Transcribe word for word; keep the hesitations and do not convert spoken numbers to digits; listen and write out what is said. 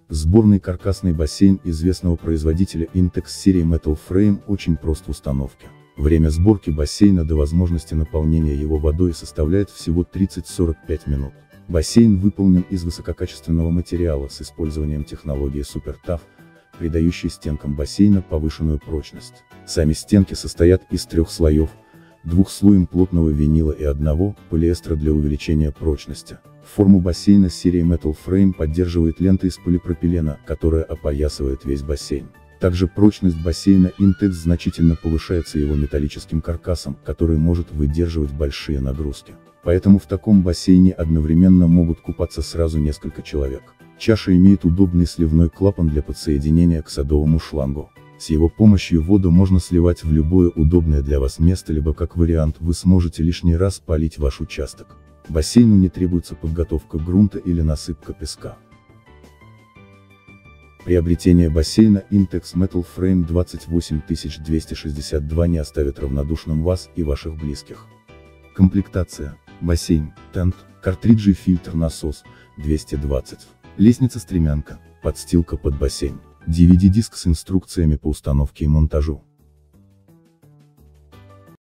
Сборный каркасный бассейн известного производителя Intex серии Metal Frame очень прост в установке. Время сборки бассейна до возможности наполнения его водой составляет всего тридцать-сорок пять минут. Бассейн выполнен из высококачественного материала с использованием технологии Super Tough, придающей стенкам бассейна повышенную прочность. Сами стенки состоят из трех слоев, двух слоем плотного винила и одного полиэстера для увеличения прочности. Форму бассейна серии Metal Frame поддерживает лента из полипропилена, которая опоясывает весь бассейн. Также прочность бассейна Intex значительно повышается его металлическим каркасом, который может выдерживать большие нагрузки. Поэтому в таком бассейне одновременно могут купаться сразу несколько человек. Чаша имеет удобный сливной клапан для подсоединения к садовому шлангу. С его помощью воду можно сливать в любое удобное для вас место, либо как вариант вы сможете лишний раз полить ваш участок. Бассейну не требуется подготовка грунта или насыпка песка. Приобретение бассейна Intex Metal Frame двадцать восемь тысяч двести шестьдесят два не оставит равнодушным вас и ваших близких. Комплектация: бассейн, тент, картриджи, фильтр, насос, двести двадцать, лестница-стремянка, подстилка под бассейн, ди ви ди-диск с инструкциями по установке и монтажу.